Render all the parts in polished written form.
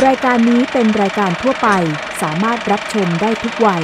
รายการนี้เป็นรายการทั่วไปสามารถรับชมได้ทุกวัย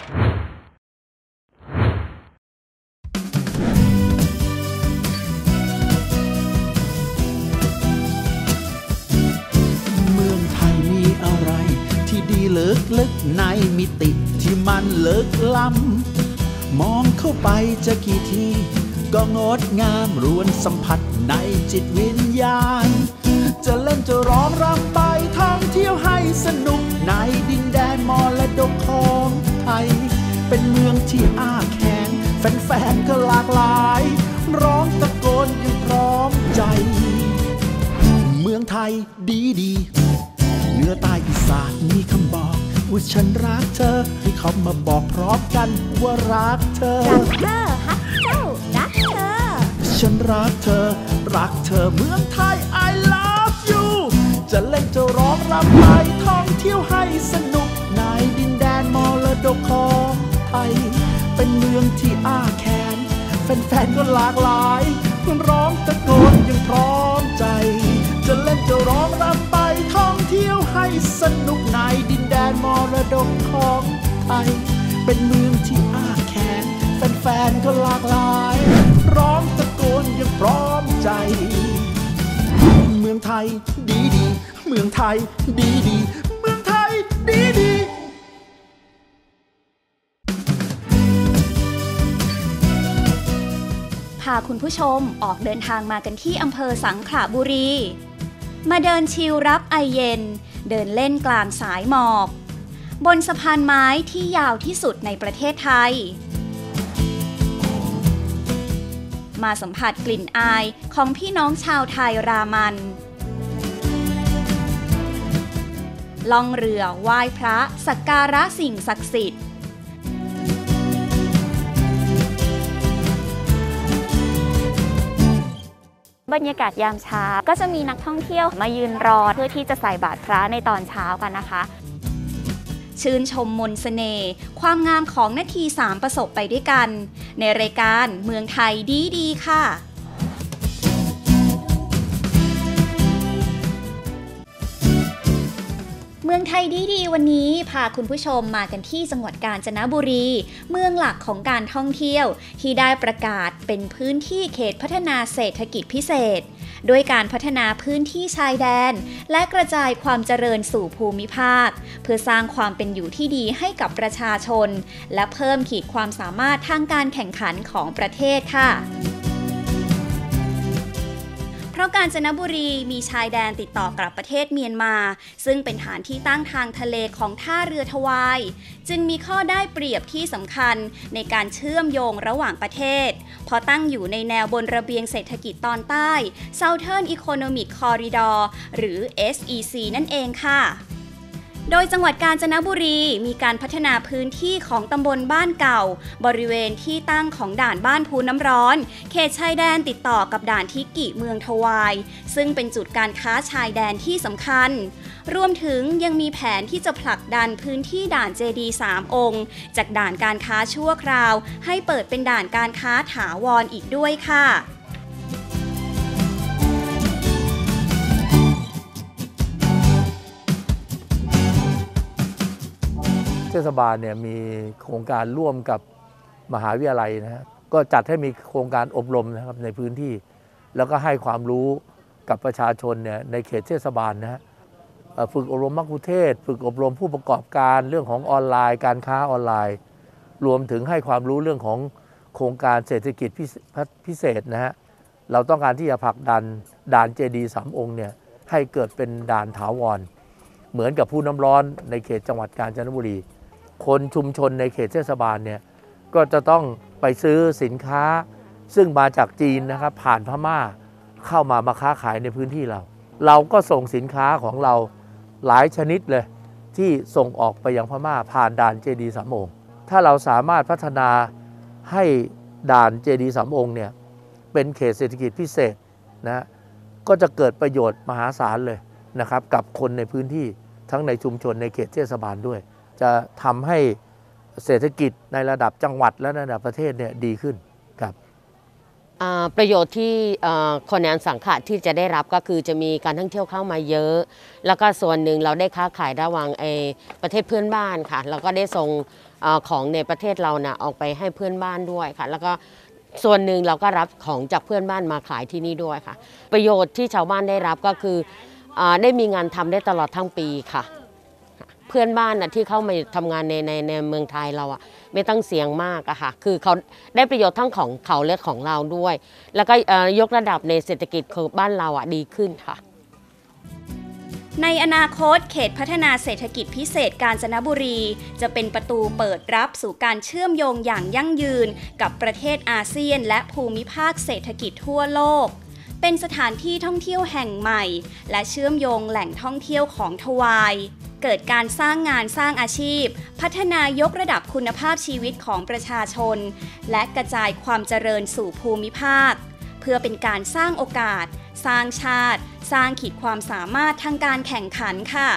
เมืองไทยมีอะไรที่ดีลึกในมิติที่มันลึกล้ำมองเข้าไปจะกี่ทีก็งดงามรวนสัมผัสในจิตวิญญาณจะเล่นจะร้องรำไปท่องเที่ยวให้สนุกในดินแดนมรดกของไทยเป็นเมืองที่อ้าแขนแฟนๆก็หลากหลายร้องตะโกนอย่างพร้อมใจเมืองไทยดีดีเหนือใต้อีสานมีคำบอกว่าฉันรักเธอให้เขามาบอกพร้อมกันว่ารักเธอรักเธอฮักเจ้ารักเธอฉันรักเธอรักเธอเมืองไทย I love you จะเล่นจะร้องรำไปท่องเที่ยวให้สนุกในดินแดนมรดกของไทยเป็นเมืองที่อ้าแขนแฟนๆก็หลากหลายร้องตะโกนอย่างพร้อมใจจะเล่นจะร้องรำไปท่องเที่ยวให้สนุกในดินแดนมรดกของไทยเป็นเมืองที่อ้าแขนแฟนๆก็หลากหลายร้องตะโกนอย่างพร้อมใจเมืองไทยดีดีเมืองไทยดีดีเมืองไทยดีดีพาคุณผู้ชมออกเดินทางมากันที่อำเภอสังขละบุรีมาเดินชิลรับไอเย็นเดินเล่นกลางสายหมอกบนสะพานไม้ที่ยาวที่สุดในประเทศไทยมาสัมผัสกลิ่นอายของพี่น้องชาวไทยรามันล่องเรือไหว้พระสักการะสิ่งศักดิ์สิทธิ์บรรยากาศยามเช้าก็จะมีนักท่องเที่ยวมายืนรอเพื่อที่จะใส่บาตรพระในตอนเช้ากันนะคะชื่นชมมนต์เสน่ห์ความงามของนาที3ประสบไปด้วยกันในรายการเมืองไทยดีดีค่ะเมืองไทยดีวันนี้พาคุณผู้ชมมากันที่จังหวัดกาญจนบุรีเมืองหลักของการท่องเที่ยวที่ได้ประกาศเป็นพื้นที่เขตพัฒนาเศรษฐกิจพิเศษด้วยการพัฒนาพื้นที่ชายแดนและกระจายความเจริญสู่ภูมิภาคเพื่อสร้างความเป็นอยู่ที่ดีให้กับประชาชนและเพิ่มขีดความสามารถทางการแข่งขันของประเทศค่ะเพราะกาญจนบุรีมีชายแดนติดต่อกับประเทศเมียนมาซึ่งเป็นฐานที่ตั้งทางทะเลของท่าเรือทวายจึงมีข้อได้เปรียบที่สำคัญในการเชื่อมโยงระหว่างประเทศเพราะตั้งอยู่ในแนวบนระเบียงเศรษฐกิจตอนใต้ Southern Economic Corridor หรือ SEC นั่นเองค่ะโดยจังหวัดกาญจนบุรีมีการพัฒนาพื้นที่ของตำบลบ้านเก่าบริเวณที่ตั้งของด่านบ้านภูน้ำร้อนเขตชายแดนติดต่อกับด่านทิกิเมืองทวายซึ่งเป็นจุดการค้าชายแดนที่สำคัญรวมถึงยังมีแผนที่จะผลักดันพื้นที่ด่านเจดีย์3 องค์จากด่านการค้าชั่วคราวให้เปิดเป็นด่านการค้าถาวรอีกด้วยค่ะเทศบาลเนี่ยมีโครงการร่วมกับมหาวิทยาลัยนะฮะก็จัดให้มีโครงการอบรมนะครับในพื้นที่แล้วก็ให้ความรู้กับประชาชนเนี่ยในเขตเทศบาลนะฮะฝึกอบรมมัคคุเทศก์ฝึกอบรมผู้ประกอบการเรื่องของออนไลน์การค้าออนไลน์รวมถึงให้ความรู้เรื่องของโครงการเศรษฐกิจพิเศษนะฮะเราต้องการที่จะผลักดันด่านเจดีย์3 องค์เนี่ยให้เกิดเป็นด่านถาวรเหมือนกับภูน้ำร้อนในเขตจังหวัดกาญจนบุรีคนชุมชนในเขตเทศบาลเนี่ยก็จะต้องไปซื้อสินค้าซึ่งมาจากจีนนะครับผ่านพม่าเข้ามาค้าขายในพื้นที่เราก็ส่งสินค้าของเราหลายชนิดเลยที่ส่งออกไปยังพม่าผ่านด่านเจดีย์3 องค์ถ้าเราสามารถพัฒนาให้ด่านเจดีย์3 องค์เนี่ยเป็นเขตเศรษฐกิจพิเศษนะก็จะเกิดประโยชน์มหาศาลเลยนะครับกับคนในพื้นที่ทั้งในชุมชนในเขตเทศบาลด้วยจะทำให้เศรษฐกิจในระดับจังหวัดและในระดับประเทศเนี่ยดีขึ้นครับประโยชน์ที่คนในอันสังขะที่จะได้รับก็คือจะมีการท่องเที่ยวเข้ามาเยอะแล้วก็ส่วนหนึ่งเราได้ค้าขายระหว่างประเทศเพื่อนบ้านค่ะแล้วก็ได้ส่งของในประเทศเราออกไปให้เพื่อนบ้านด้วยค่ะแล้วก็ส่วนหนึ่งเราก็รับของจากเพื่อนบ้านมาขายที่นี่ด้วยค่ะประโยชน์ที่ชาวบ้านได้รับก็คือได้มีงานทำได้ตลอดทั้งปีค่ะเพื่อนบ้านที่เข้ามาทำงานในเมืองไทยเราไม่ต้องเสี่ยงมากอะค่ะคือเขาได้ประโยชน์ทั้งของเขาและของเราด้วยแล้วก็ยกระดับในเศรษฐกิจของบ้านเราดีขึ้นค่ะในอนาคตเขตพัฒนาเศรษฐกิจพิเศษกาญจนบุรีจะเป็นประตูเปิดรับสู่การเชื่อมโยงอย่างยั่งยืนกับประเทศอาเซียนและภูมิภาคเศรษฐกิจทั่วโลกเป็นสถานที่ท่องเที่ยวแห่งใหม่และเชื่อมโยงแหล่งท่องเที่ยวของทวายเกิดการสร้างงานสร้างอาชีพพัฒนายกระดับคุณภาพชีวิตของประชาชนและกระจายความเจริญสู่ภูมิภาคเพื่อเป็นการสร้างโอกาสสร้างชาติสร้างขีดความสามารถทางการแข่งขันค่ะ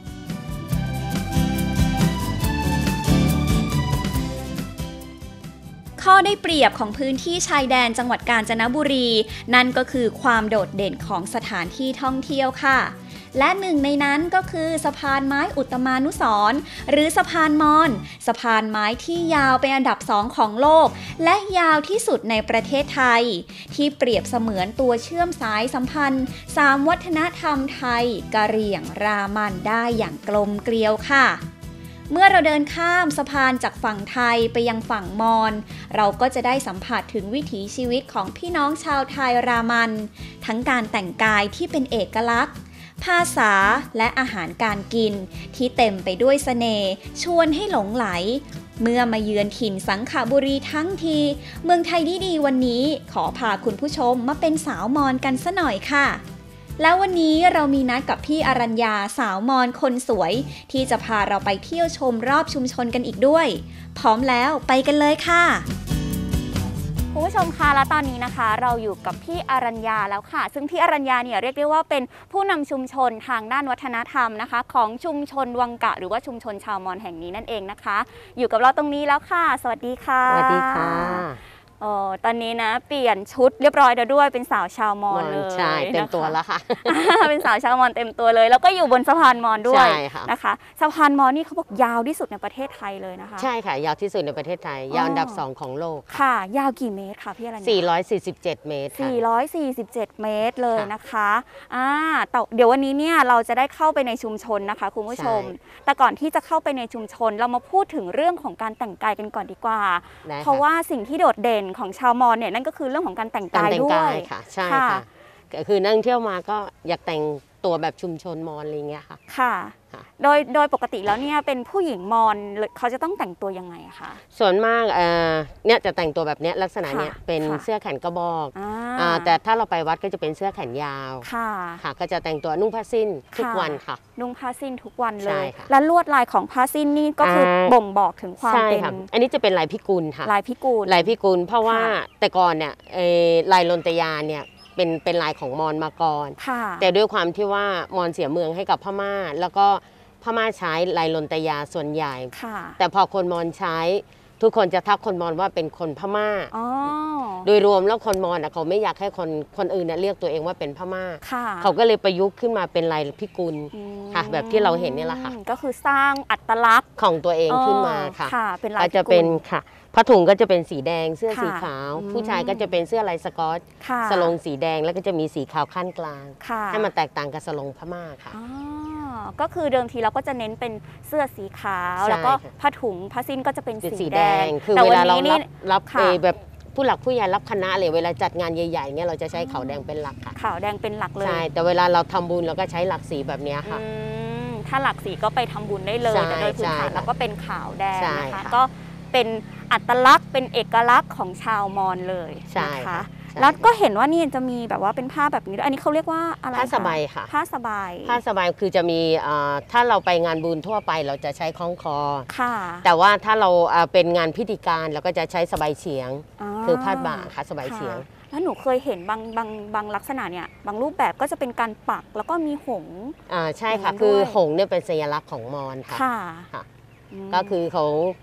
ข้อได้เปรียบของพื้นที่ชายแดนจังหวัดกาญจนบุรีนั่นก็คือความโดดเด่นของสถานที่ท่องเที่ยวค่ะและหนึ่งในนั้นก็คือสะพานไม้อุตมานุสรณ์หรือสะพานมอญสะพานไม้ที่ยาวเป็นอันดับ2ของโลกและยาวที่สุดในประเทศไทยที่เปรียบเสมือนตัวเชื่อมสายสัมพันธ์3วัฒนธรรมไทยกะเหรี่ยงรามันได้อย่างกลมเกลียวค่ะเมื่อเราเดินข้ามสะพานจากฝั่งไทยไปยังฝั่งมอญเราก็จะได้สัมผัสถึงวิถีชีวิตของพี่น้องชาวไทยรามันทั้งการแต่งกายที่เป็นเอกลักษณ์ภาษาและอาหารการกินที่เต็มไปด้วยเสน่ห์ชวนให้หลงไหลเมื่อมาเยือนถิ่นสังขบุรีทั้งทีเมืองไทยดีๆวันนี้ขอพาคุณผู้ชมมาเป็นสาวมอญกันซะหน่อยค่ะแล้ววันนี้เรามีนัดกับพี่อรัญญาสาวมอญคนสวยที่จะพาเราไปเที่ยวชมรอบชุมชนกันอีกด้วยพร้อมแล้วไปกันเลยค่ะคุณผู้ชมคะและตอนนี้นะคะเราอยู่กับพี่อรัญญาแล้วค่ะซึ่งพี่อรัญญาเนี่ยเรียกได้ว่าเป็นผู้นำชุมชนทางด้านวัฒนธรรมนะคะของชุมชนวังกะหรือว่าชุมชนชาวมอญแห่งนี้นั่นเองนะคะอยู่กับเราตรงนี้แล้วค่ะสวัสดีค่ะสวัสดีค่ะตอนนี้นะเปลี่ยนชุดเรียบร้อยแล้วด้วยเป็นสาวชาวมอญเลยใช่เต็มตัวแล้วค่ะเป็นสาวชาวมอญเต็มตัวเลยแล้วก็อยู่บนสะพานมอญด้วยนะคะสะพานมอญนี่เขาบอกยาวที่สุดในประเทศไทยเลยนะคะใช่ค่ะยาวที่สุดในประเทศไทยยาวอันดับ2ของโลกค่ะยาวกี่เมตรคะพี่อรัญญา 447 เมตรค่ะ 447 เมตรเลยนะคะแต่เดี๋ยววันนี้เนี่ยเราจะได้เข้าไปในชุมชนนะคะคุณผู้ชมแต่ก่อนที่จะเข้าไปในชุมชนเรามาพูดถึงเรื่องของการแต่งกายกันก่อนดีกว่าเพราะว่าสิ่งที่โดดเด่นของชาวมอญเนี่ยนั่นก็คือเรื่องของการแต่งกายด้วยค่ะใช่ค่ะคือนั่งเที่ยวมาก็อยากแต่งตัวแบบชุมชนมอญอะไรเงี้ยค่ะค่ะโดยปกติแล้วเนี่ยเป็นผู้หญิงมอญเขาจะต้องแต่งตัวยังไงคะส่วนมากเนี่ยจะแต่งตัวแบบเนี้ยลักษณะเนี้ยเป็นเสื้อแขนกระบอกแต่ถ้าเราไปวัดก็จะเป็นเสื้อแขนยาวค่ะก็จะแต่งตัวนุ่งผ้าสิ้นทุกวันค่ะนุ่งผ้าสิ้นทุกวันเลยและลวดลายของผ้าสิ้นนี่ก็คือบ่งบอกถึงความเป็นอันนี้จะเป็นลายพิกุลค่ะลายพิกุลเพราะว่าแต่ก่อนเนี่ยลายลนตยาเนี่ยเป็นลายของมอญมาก่อนแต่ด้วยความที่ว่ามอญเสียเมืองให้กับพม่าแล้วก็พม่าใช้ลายลนตยาส่วนใหญ่แต่พอคนมอญใช้ทุกคนจะทักคนมอญว่าเป็นคนพม่าโดยรวมแล้วคนมอญเขาไม่อยากให้คนอื่นเรียกตัวเองว่าเป็นพม่าเขาก็เลยประยุกต์ขึ้นมาเป็นลายพิกุลค่ะแบบที่เราเห็นนี่แหละค่ะก็คือสร้างอัตลักษณ์ของตัวเองขึ้นมาค่ะเป็นลายพิกุลจะเป็นค่ะผ้าถุงก็จะเป็นสีแดงเสื้อสีขาวผู้ชายก็จะเป็นเสื้อลายสก๊อตสลงสีแดงแล้วก็จะมีสีขาวขั้นกลางให้มันแตกต่างกับสลงพม่าค่ะก็คือเดิมทีเราก็จะเน้นเป็นเสื้อสีขาวแล้วก็ผ้าถุงผ้าสิ้นก็จะเป็นสีแดงคือเวลาเรารับแบบผู้หลักผู้ใหญ่รับคณะเลยเวลาจัดงานใหญ่ๆเนี่ยเราจะใช้ขาวแดงเป็นหลักค่ะขาวแดงเป็นหลักเลยใช่แต่เวลาเราทำบุญเราก็ใช้หลักสีแบบนี้ค่ะถ้าหลักสีก็ไปทำบุญได้เลยแต่โดยพื้นฐานเราก็เป็นขาวแดงนะคะก็เป็นอัตลักษณ์เป็นเอกลักษณ์ของชาวมอญเลยนะคะแล้วก็เห็นว่านี่จะมีแบบว่าเป็นผ้าแบบนี้อันนี้เขาเรียกว่าอะไรผ้าสบายค่ะผ้าสบายคือจะมีถ้าเราไปงานบุญทั่วไปเราจะใช้คล้องคอค่ะแต่ว่าถ้าเราเป็นงานพิธีการเราก็จะใช้สบายเฉียงคือผ้าบ่าค่ะสบายเฉียงแล้วหนูเคยเห็นบางลักษณะเนี่ยบางรูปแบบก็จะเป็นการปักแล้วก็มีหงส์ใช่ค่ะคือหงส์เนี่ยเป็นสัญลักษณ์ของมอญค่ะก็คือเขา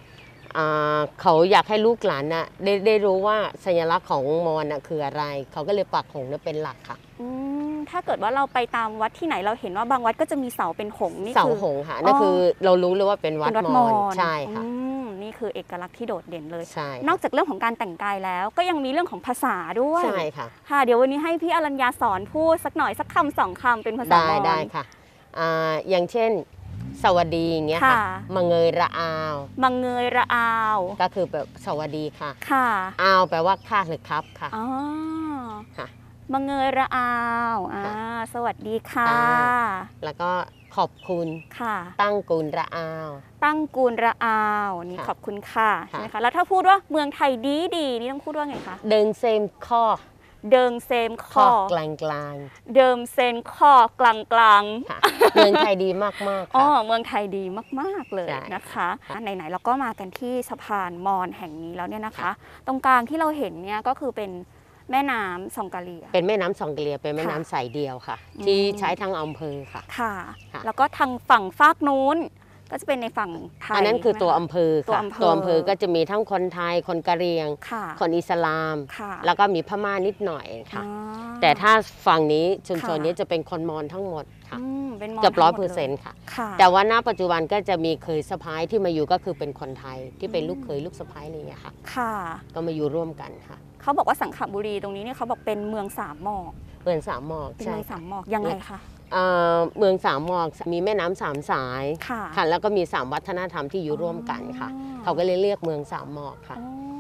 เขาอยากให้ลูกหลานน่ะได้รู้ว่าสัญลักษณ์ของมอญน่ะคืออะไรเขาก็เลยปักหงส์เป็นหลักค่ะถ้าเกิดว่าเราไปตามวัดที่ไหนเราเห็นว่าบางวัดก็จะมีเสาเป็นหงส์นี่คือเสาหงส์ค่ะนั่นคือเรารู้เลยว่าเป็นวัดมอญใช่ค่ะนี่คือเอกลักษณ์ที่โดดเด่นเลยใช่นอกจากเรื่องของการแต่งกายแล้วก็ยังมีเรื่องของภาษาด้วยใช่ค่ะเดี๋ยววันนี้ให้พี่อรัญญาสอนพูดสักหน่อยสักคำ2 คำเป็นภาษามอญได้ค่ะอย่างเช่นสวัสดีอย่างเงี้ยค่ะมังเงยระอาวมังเงยระอาวก็คือแบบสวัสดีค่ะอาวแปลว่าค่ะหรือครับค่ะค่ะมังเงยระอาวสวัสดีค่ะแล้วก็ขอบคุณค่ะตั้งกูลระอาวตั้งกูลระอาวนี่ขอบคุณค่ะใช่ไหมคะแล้วถ้าพูดว่าเมืองไทยดีนี่ต้องพูดว่าไงคะเดิงเซมข้อเดิงเซมข้อกลางกลางเดิมเซนข้อกลางกลางเมืองไทยดีมากมากเมืองไทยดีมากๆเลยนะคะไหนๆเราก็มากันที่สะพานมอญแห่งนี้แล้วเนี่ยนะคะตรงกลางที่เราเห็นเนี่ยก็คือเป็นแม่น้ำซองกะเลียเป็นแม่น้ำซองกะเลียเป็นแม่น้ำสายเดียวค่ะที่ใช้ทั้งอำเภอค่ะค่ะแล้วก็ทางฝั่งฟากนู้นก็จะเป็นในฝั่งไทยอันนั้นคือตัวอำเภอค่ะตัวอำเภอก็จะมีทั้งคนไทยคนกะเหรี่ยงคนอิสลามแล้วก็มีพม่านิดหน่อยค่ะแต่ถ้าฝั่งนี้ชุมชนนี้จะเป็นคนมอญทั้งหมดค่ะเกือบ100%ค่ะแต่ว่าณปัจจุบันก็จะมีเคยสะพ้ายที่มาอยู่ก็คือเป็นคนไทยที่เป็นลูกเคยลูกสะพ้ายอะไรอย่างเงี้ยค่ะก็มาอยู่ร่วมกันค่ะเขาบอกว่าสังขบุรีตรงนี้เนี่ยเขาบอกเป็นเมืองสามหมอกเมืองสามหมอกเป็นเมืองสามหมอกยังไงคะเมืองสามหมอกมีแม่น้ำ3 สายค่ะแล้วก็มี3 วัฒนธรรมที่อยู่ร่วมกันค่ะเขาก็เลยเรียกเมืองสามหมอกค่ะ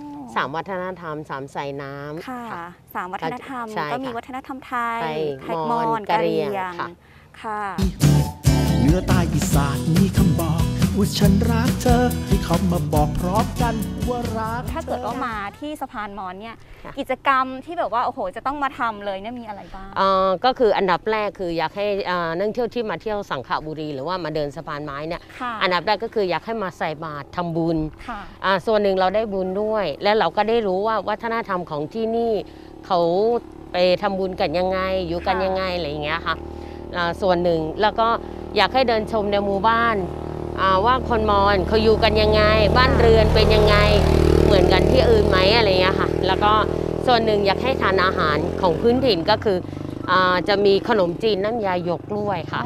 3 วัฒนธรรม3 สายน้ำค่ะ3 วัฒนธรรมก็มีวัฒนธรรมไทยมอญกะเหรี่ยงค่ะเหนือใต้อีสานมีคำบอกว่าฉันรักเธอให้เขามาบอกพร้อมกันว่ารักถ้าเกิดว่ามาที่สะพานมอญเนี่ยกิจกรรมที่แบบว่าโอ้โหจะต้องมาทำเลยเนี่ยมีอะไรบ้างก็คืออันดับแรกคืออยากให้นักท่องเที่ยวที่มาเที่ยวสังขบุรีหรือว่ามาเดินสะพานไม้เนี่ยอันดับแรกก็คืออยากให้มาใส่บาตรทำบุญส่วนหนึ่งเราได้บุญด้วยและเราก็ได้รู้ว่าวัฒนธรรมของที่นี่เขาไปทำบุญกันยังไงอยู่กันยังไงอะไรอย่างเงี้ยค่ะส่วนหนึ่งแล้วก็อยากให้เดินชมในหมู่บ้านว่าคนมอญเขาอยู่กันยังไงบ้านเรือนเป็นยังไงเหมือนกันที่อื่นไหมอะไรเงี้ยค่ะแล้วก็ส่วนหนึ่งอยากให้ทานอาหารของพื้นถิ่นก็คือจะมีขนมจีนน้ำยาหยกกล้วยค่ะ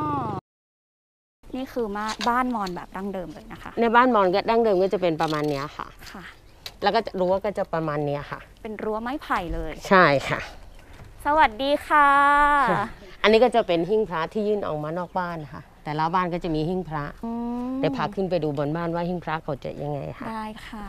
นี่คือบ้านมอญแบบดั้งเดิมเลยนะคะในบ้านมอญก็ดั้งเดิมก็จะเป็นประมาณนี้ค่ะแล้วก็รั้วก็จะประมาณนี้ค่ะเป็นรั้วไม้ไผ่เลยใช่ค่ะสวัสดีค่ะอันนี้ก็จะเป็นหิ้งพระที่ยื่นออกมานอกบ้านค่ะแต่ละบ้านก็จะมีหิ้งพระเดี๋ยวพาขึ้นไปดูบนบ้านว่าหิ้งพระเขาจะยังไงค่ะได้ค่ะ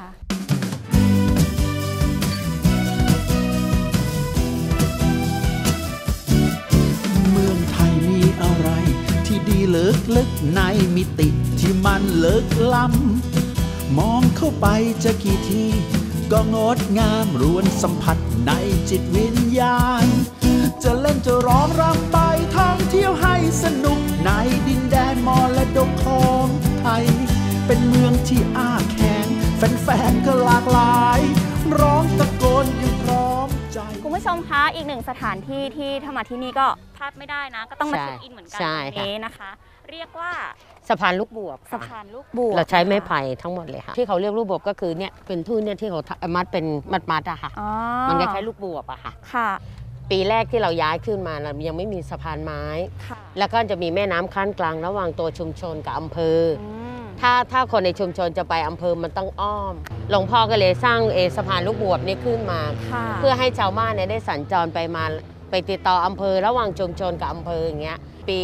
เมืองไทยมีอะไรที่ดีลึกในมิติที่มันลึกล้ำมองเข้าไปจะกี่ทีก็งดงามรวนสัมผัสในจิตวิญญาณจะเล่นจะร้องรำไปท่องเที่ยวให้สนุกในดินแดนมรดกของไทยเป็นเมืองที่อ้าแขนแฟนๆก็หลากหลายร้องตะโกนอย่างพร้อมใจคุณผู้ชมคะอีกหนึ่งสถานที่ที่ถ้ามาที่นี่ก็พลาดไม่ได้นะก็ต้องมาเช็คอินเหมือนกันนี้นะคะเรียกว่าสะพานลูกบวบสะพานลูกบวบเราใช้ไม้ไผ่ทั้งหมดเลยค่ะที่เขาเรียกลูกบวบก็คือเนี่ยเป็นทุ่นเนี่ยที่เขามัดเป็นมัดอะค่ะมันคล้ายๆลูกบวบอะค่ะค่ะปีแรกที่เราย้ายขึ้นมาเรายังไม่มีสะพานไม้แล้วก็จะมีแม่น้ำขั้นกลางระหว่างตัวชุมชนกับอำเภอถ้าคนในชุมชนจะไปอำเภอมันต้องอ้อมหลวงพ่อก็เลยสร้างสะพานลูกบวบนี้ขึ้นมาเพื่อให้ชาวบ้านได้สัญจรไปมาไปติดต่ออำเภอระหว่างชุมชนกับอำเภออย่างเงี้ยปี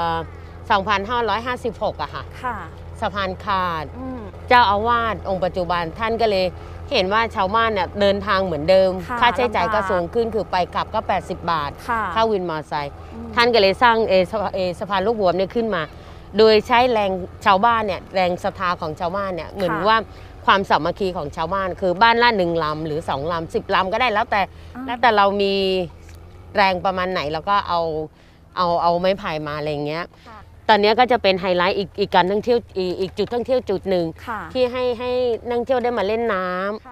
2556อะค่ะสะพานขาดเจ้าอาวาสองค์ปัจจุบันท่านก็เลยเห็นว่าชาวบ้านเนี่ยเดินทางเหมือนเดิมค่าใช้จ่ายก็สูงขึ้นคือไปกลับก็80 บาทค่าวินมอเตอร์ไซค์ท่านก็เลยสร้างสะพานลูกบวบเนี่ยขึ้นมาโดยใช้แรงชาวบ้านเนี่ยแรงศรัทธาของชาวบ้านเนี่ยเหมือนว่าความสามัคคีของชาวบ้านคือบ้านละ1 ลำหรือ2 ลำ10 ลำก็ได้แล้วแต่เรามีแรงประมาณไหนแล้วก็เอาไม้ไผ่มาอะไรอย่างเงี้ยตอนนี้ก็จะเป็นไฮไลท์อีกการท่องเที่ยวอีกจุดท่องเที่ยวจุดหนึ่งที่ให้นักท่องเที่ยวได้มาเล่นน้ำ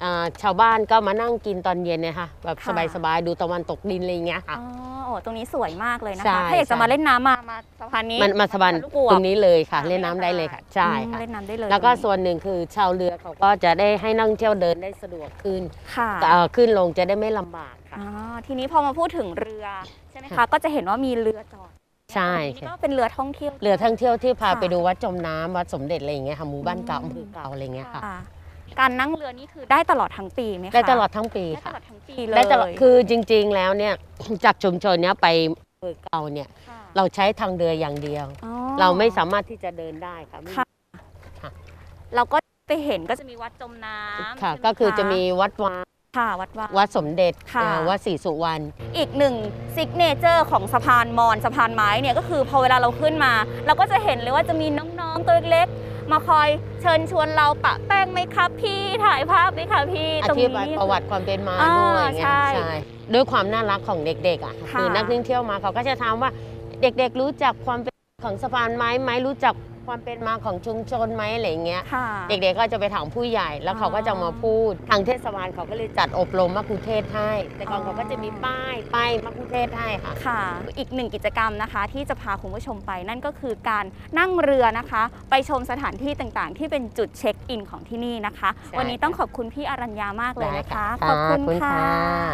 ชาวบ้านก็มานั่งกินตอนเย็นเนี่ยค่ะแบบสบายๆดูตะวันตกดินอะไรอย่างเงี้ยค่ะอ๋อตรงนี้สวยมากเลยนะใช่คะถ้าอยากจะมาเล่นน้ำมาสะพานนี้มาสะพานตรงนี้เลยค่ะเล่นน้ำได้เลยค่ะใช่ค่ะเล่นน้ำได้เลยแล้วก็ส่วนหนึ่งคือชาวเรือเขาก็จะได้ให้นักท่องเที่ยวเดินได้สะดวกขึ้นค่ะขึ้นลงจะได้ไม่ลำบากค่ะทีนี้พอมาพูดถึงเรือใช่ไหมคะก็จะเห็นว่ามีเรือจอดใช่ก็เป็นเรือท่องเที่ยวที่พาไปดูวัดจมน้ำวัดสมเด็จอะไรอย่างเงี้ยค่ะหมู่บ้านเก่าอำเภอเก่าอะไรเงี้ยค่ะการนั่งเรือนี่คือได้ตลอดทั้งปีไหมคะได้ตลอดทั้งปีค่ะได้ตลอดทั้งปีเลยได้ตลอดคือจริงๆแล้วเนี่ยจากชุมชนเนี้ยไปอำเภอเก่าเนี่ยเราใช้ทางเรืออย่างเดียวเราไม่สามารถที่จะเดินได้ค่ะเราก็ไปเห็นก็จะมีวัดจมน้ำค่ะก็คือจะมีวัดวาค่ะวัดสมเด็จวัดศรีสุวรรณอีกหนึ่งซิกเนเจอร์ของสะพานมอญสะพานไม้เนี่ยก็คือพอเวลาเราขึ้นมาเราก็จะเห็นเลยว่าจะมีน้องๆตัวเล็กๆมาคอยเชิญชวนเราปะแป้งไหมครับพี่ถ่ายภาพไหมคะพี่ตรงนี้ประวัติความเป็นมาด้วยใช่ด้วยความน่ารักของเด็กๆอ่ะคือนักท่องเที่ยวมาเขาก็จะถามว่าเด็กๆรู้จักความเป็นของสะพานไม้ไหมรู้จักความเป็นมาของชุมชนไหมอะไรเงี้ยเด็กๆก็จะไปถามผู้ใหญ่แล้วเขาก็จะมาพูดทางเทศบาลเขาก็เลยจัดอบรมมัคคุเทศก์ให้แต่ก่อนเขาก็จะมีป้ายมัคคุเทศก์ให้ค่ะอีกหนึ่งกิจกรรมนะคะที่จะพาคุณผู้ชมไปนั่นก็คือการนั่งเรือนะคะไปชมสถานที่ต่างๆที่เป็นจุดเช็คอินของที่นี่นะคะวันนี้ต้องขอบคุณพี่อรัญญามากเลยนะคะขอบคุณค่ะ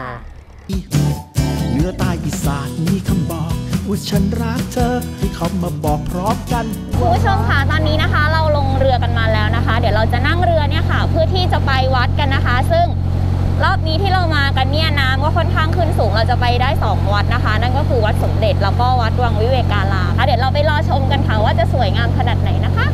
เหนือใต้อีสานมีคำบอกว่าฉันรักเธอให้เขามาบอกพร้อมกันคุณผู้ชมค่ะตอนนี้นะคะเราลงเรือกันมาแล้วนะคะเดี๋ยวเราจะนั่งเรือเนี่ยค่ะเพื่อที่จะไปวัดกันนะคะซึ่งรอบนี้ที่เรามากันเนี่ยน้ำก็ค่อนข้างขึ้นสูงเราจะไปได้2วัดนะคะนั่นก็คือวัดสมเด็จแล้วก็วัดวังวิเวการามเดี๋ยวเราไปรอชมกันค่ะว่าจะสวยงามขนาดไหนนะคะ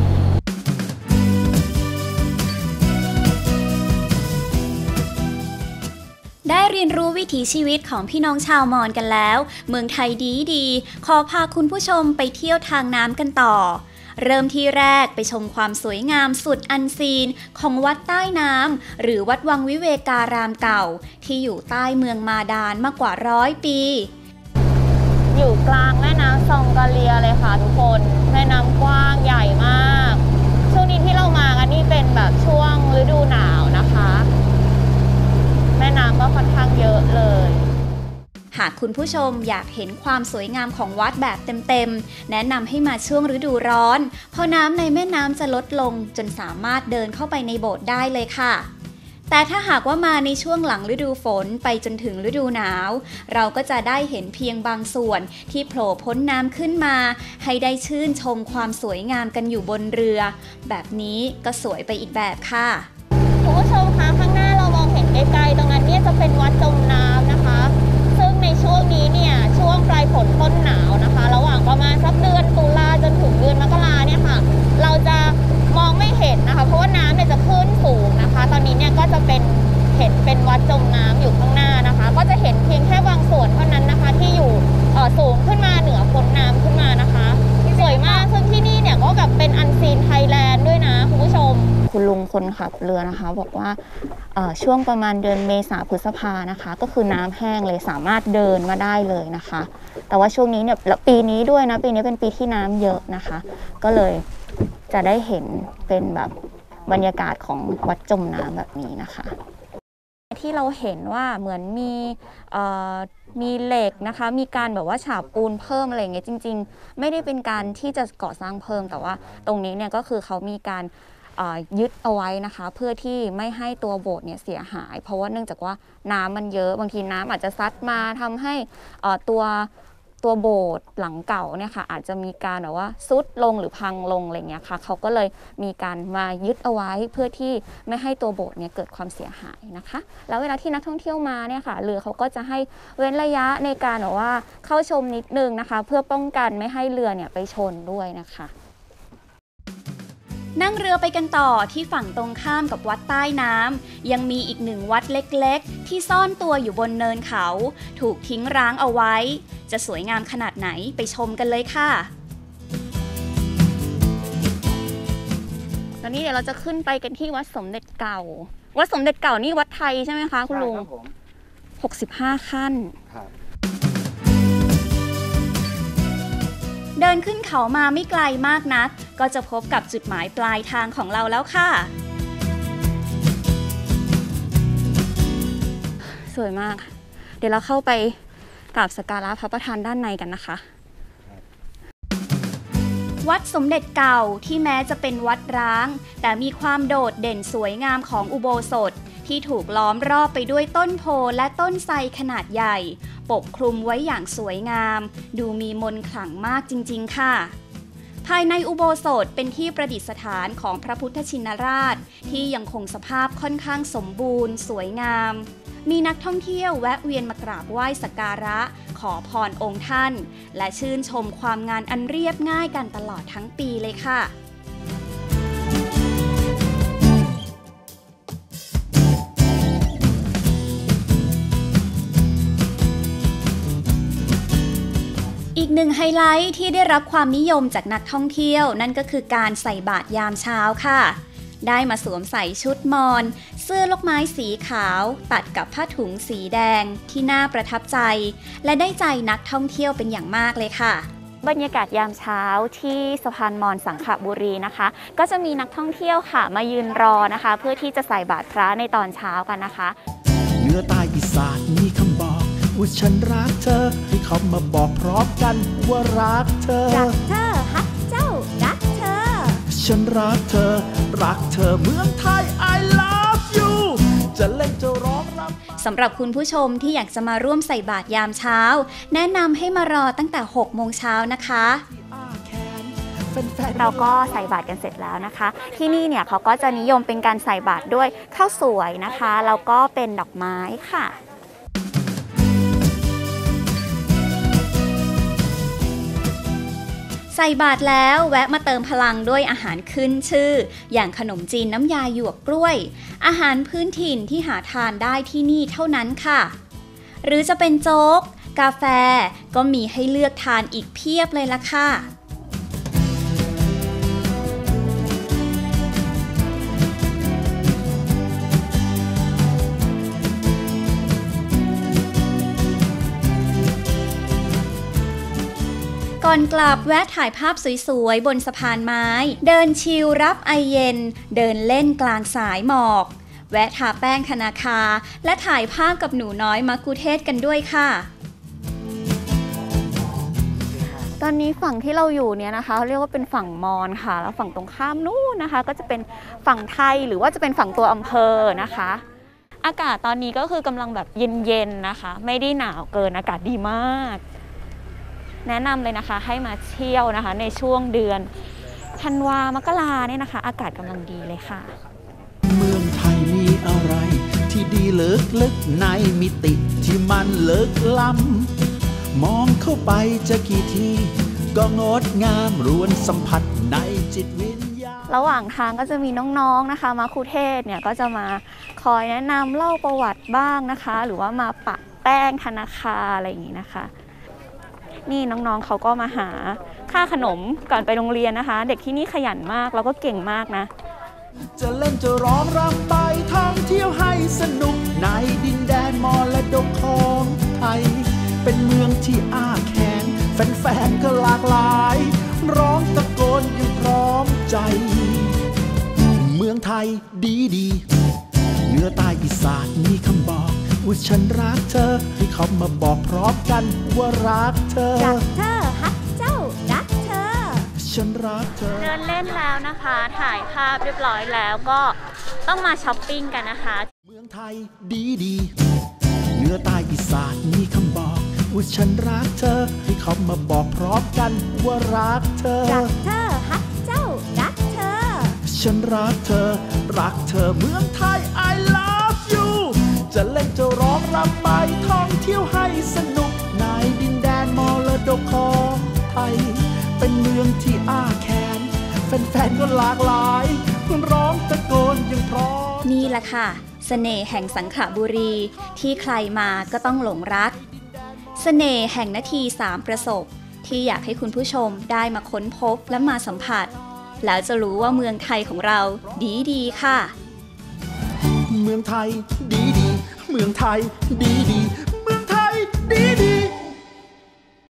ได้เรียนรู้วิถีชีวิตของพี่น้องชาวมอญกันแล้วเมืองไทยดีขอพาคุณผู้ชมไปเที่ยวทางน้ำกันต่อเริ่มที่แรกไปชมความสวยงามสุดอันซีนของวัดใต้น้ำหรือวัดวังวิเวการามเก่าที่อยู่ใต้เมืองมาดานมากกว่า100 ปีอยู่กลางแม่น้ำซองกาเลียเลยค่ะทุกคนแม่น้ำกว้างใหญ่มากช่วงนี้ที่เรามากันนี่เป็นแบบช่วงฤดูหนาวนะคะแม่น้ำก็ค่อนข้างเยอะเลยหากคุณผู้ชมอยากเห็นความสวยงามของวัดแบบเต็มๆแนะนำให้มาช่วงฤดูร้อนเพราะน้ำในแม่น้ำจะลดลงจนสามารถเดินเข้าไปในโบสถ์ได้เลยค่ะแต่ถ้าหากว่ามาในช่วงหลังฤดูฝนไปจนถึงฤดูหนาวเราก็จะได้เห็นเพียงบางส่วนที่โผล่พ้นน้ำขึ้นมาให้ได้ชื่นชมความสวยงามกันอยู่บนเรือแบบนี้ก็สวยไปอีกแบบค่ะคุณผู้ชมคะข้างหน้าเรามองเห็นไกลๆตรงนั้นเนี่ยจะเป็นวัดจมน้ำนะคะซึ่งในช่วงนี้เนี่ยช่วงปลายฝนต้นหนาวนะคะระหว่างประมาณสักเดือนตุลาจนถึงเดือนมกราเนี่ยค่ะเราจะมองไม่เห็นนะคะเพราะว่าน้ำเนี่ยจะขึ้นสูงนะคะตอนนี้เนี่ยก็จะเห็นเป็นวัดจมน้ำอยู่ข้างหน้านะคะก็จะเห็นเพียงแค่บางส่วนเท่านั้นนะคะที่อยู่สูงขึ้นมาเหนือพ้นน้ำขึ้นมานะคะสวยมากซึ่งที่นี่เนี่ยก็แบบเป็นอันซีนไทยแลนด์ด้วยนะคุณผู้ชมคุณลุงคนขับเรือนะคะบอกว่าช่วงประมาณเดือนเมษาพฤษภานะคะก็คือน้ำแห้งเลยสามารถเดินมาได้เลยนะคะแต่ว่าช่วงนี้เนี่ยปีนี้ด้วยนะปีนี้เป็นปีที่น้ำเยอะนะคะก็เลยจะได้เห็นเป็นแบบบรรยากาศของวัดจมน้ำแบบนี้นะคะที่เราเห็นว่าเหมือนมีเหล็กนะคะมีการแบบว่าฉาบปูนเพิ่มอะไรอย่างเงี้ยจริงๆไม่ได้เป็นการที่จะก่อสร้างเพิ่มแต่ว่าตรงนี้เนี่ยก็คือเขามีการยึดเอาไว้นะคะเพื่อที่ไม่ให้ตัวโบสถ์เนี่ยเสียหายเพราะว่าเนื่องจากว่าน้ำมันเยอะบางทีน้ำอาจจะซัดมาทำให้ตัวโบสถ์หลังเก่าเนี่ยค่ะอาจจะมีการแบบว่าซุดลงหรือพังลงอะไรเงี้ยค่ะเขาก็เลยมีการมายึดเอาไว้เพื่อที่ไม่ให้ตัวโบสถ์เนี่ยเกิดความเสียหายนะคะแล้วเวลาที่นักท่องเที่ยวมาเนี่ยค่ะเรือเขาก็จะให้เว้นระยะในการแบบว่าเข้าชมนิดนึงนะคะเพื่อป้องกันไม่ให้เรือเนี่ยไปชนด้วยนะคะนั่งเรือไปกันต่อที่ฝั่งตรงข้ามกับวัดใต้น้ำยังมีอีกหนึ่งวัดเล็กๆที่ซ่อนตัวอยู่บนเนินเขาถูกทิ้งร้างเอาไว้จะสวยงามขนาดไหนไปชมกันเลยค่ะตอนนี้เดี๋ยวเราจะขึ้นไปกันที่วัดสมเด็จเก่าวัดสมเด็จเก่านี่วัดไทยใช่ไหมคะคุณลุง65 ขั้นเดินขึ้นเขามาไม่ไกลมากนักก็จะพบกับจุดหมายปลายทางของเราแล้วค่ะสวยมากเดี๋ยวเราเข้าไปกราบสักการะพระประธานด้านในกันนะคะวัดสมเด็จเก่าที่แม้จะเป็นวัดร้างแต่มีความโดดเด่นสวยงามของอุโบสถที่ถูกล้อมรอบไปด้วยต้นโพและต้นไทรขนาดใหญ่ปกคลุมไว้อย่างสวยงามดูมีมนต์ขลังมากจริงๆค่ะภายในอุโบสถเป็นที่ประดิษฐานของพระพุทธชินราชที่ยังคงสภาพค่อนข้างสมบูรณ์สวยงามมีนักท่องเที่ยวแวะเวียนมากราบไหว้สักการะขอพรองค์ท่านและชื่นชมความงานอันเรียบง่ายกันตลอดทั้งปีเลยค่ะอีกหนึ่งไฮไลท์ที่ได้รับความนิยมจากนักท่องเที่ยวนั่นก็คือการใส่บาตรยามเช้าค่ะได้มาสวมใส่ชุดมอญเสื้อลูกไม้สีขาวตัดกับผ้าถุงสีแดงที่น่าประทับใจและได้ใจนักท่องเที่ยวเป็นอย่างมากเลยค่ะบรรยากาศยามเช้าที่สะพานมอญสังขบุรีนะคะก็จะมีนักท่องเที่ยวค่ะมายืนรอนะคะเพื่อที่จะใส่บาตรพระในตอนเช้ากันนะคะเหนือใต้อีสานมีคำบอกว่าฉันรักเธอให้เขามาบอกพร้อมกันว่ารักเธอรักเธอฮักเจ้ารักเธอฉันรักเธอรักเธอเมืองไทย I love you จะเล่นจะร้องรำสำหรับคุณผู้ชมที่อยากจะมาร่วมใส่บาตรยามเช้าแนะนำให้มารอตั้งแต่ 6 โมงเช้านะคะเราก็ใส่บาตรกันเสร็จแล้วนะคะที่นี่เนี่ยเขาก็จะนิยมเป็นการใส่บาตรด้วยข้าวสวยนะคะแล้วก็เป็นดอกไม้ค่ะใส่บาตรแล้วแวะมาเติมพลังด้วยอาหารขึ้นชื่ออย่างขนมจีนน้ำยาหยวกกล้วยอาหารพื้นถิ่นที่หาทานได้ที่นี่เท่านั้นค่ะหรือจะเป็นโจ๊กกาแฟก็มีให้เลือกทานอีกเพียบเลยล่ะค่ะก่อนกลับแวะถ่ายภาพสวยๆบนสะพานไม้เดินชิลรับไอเย็นเดินเล่นกลางสายหมอกแวะทาแป้งธนาคาและถ่ายภาพกับหนูน้อยมักคุเทศกันด้วยค่ะตอนนี้ฝั่งที่เราอยู่เนี่ยนะคะเรียกว่าเป็นฝั่งมอญค่ะแล้วฝั่งตรงข้ามนู้นนะคะก็จะเป็นฝั่งไทยหรือว่าจะเป็นฝั่งตัวอำเภอนะคะอากาศตอนนี้ก็คือกำลังแบบเย็นๆนะคะไม่ได้หนาวเกินอากาศดีมากแนะนำเลยนะคะให้มาเที่ยวนะคะในช่วงเดือนธันวามกราเนี่ยนะคะอากาศกำลังดีเลยค่ะเมืองไทยมีอะไรที่ดีลึกๆในมิติที่มันลึกล้ำมองเข้าไปจะกี่ทีก็งดงามรวนสัมผัสในจิตวิญญาณระหว่างทางก็จะมีน้องๆนะคะมัคคุเทศก์เนี่ยก็จะมาคอยแนะนำเล่าประวัติบ้างนะคะหรือว่ามาปักแป้งธนาคารอะไรอย่างนี้นะคะนี่น้องๆเขาก็มาหาค่าขนมก่อนไปโรงเรียนนะคะเด็กที่นี่ขยันมากแล้วก็เก่งมากนะจะเล่นจะร้องรำไปท่องเที่ยวให้สนุกในดินแดนมรดกของไทยเป็นเมืองที่อ้าแขนแฟนๆก็หลากหลายร้องตะโกนอย่างพร้อมใจเมืองไทยดีๆเหนือใต้อีสานมีคำบอกว่าฉันรักเธอให้เขามาบอกพร้อมกันว่ารักเธอรักเธอฮักเจ้ารักเธอฉันรักเธอเดินเล่นแล้วนะคะถ่ายภาพเรียบร้อยแล้วก็ต้องมาช้อปปิ้งกันนะคะเมืองไทยดีๆเหนือใต้อีสานมีคำบอกว่าฉันรักเธอให้เขามาบอกพร้อมกันว่ารักเธอรักเธอฮักเจ้ารักเธอฉันรักเธอรักเธอเมืองไทย I love youจะเล่นจะร้องรำไปท่องเที่ยวให้สนุกในดินแดนมรดกของไทยเป็นเมืองที่อ้าแขนแฟนๆก็หลากหลายร้องตะโกนอย่างพร้อมนี่แหละค่ะเสน่ห์แห่งสังขบุรีที่ใครมาก็ต้องหลงรักเสน่ห์แห่งนาที3ประสบที่อยากให้คุณผู้ชมได้มาค้นพบและมาสัมผัสแล้วจะรู้ว่าเมืองไทยของเราดีๆค่ะเมืองไทยดีๆเมืองไทยดีๆ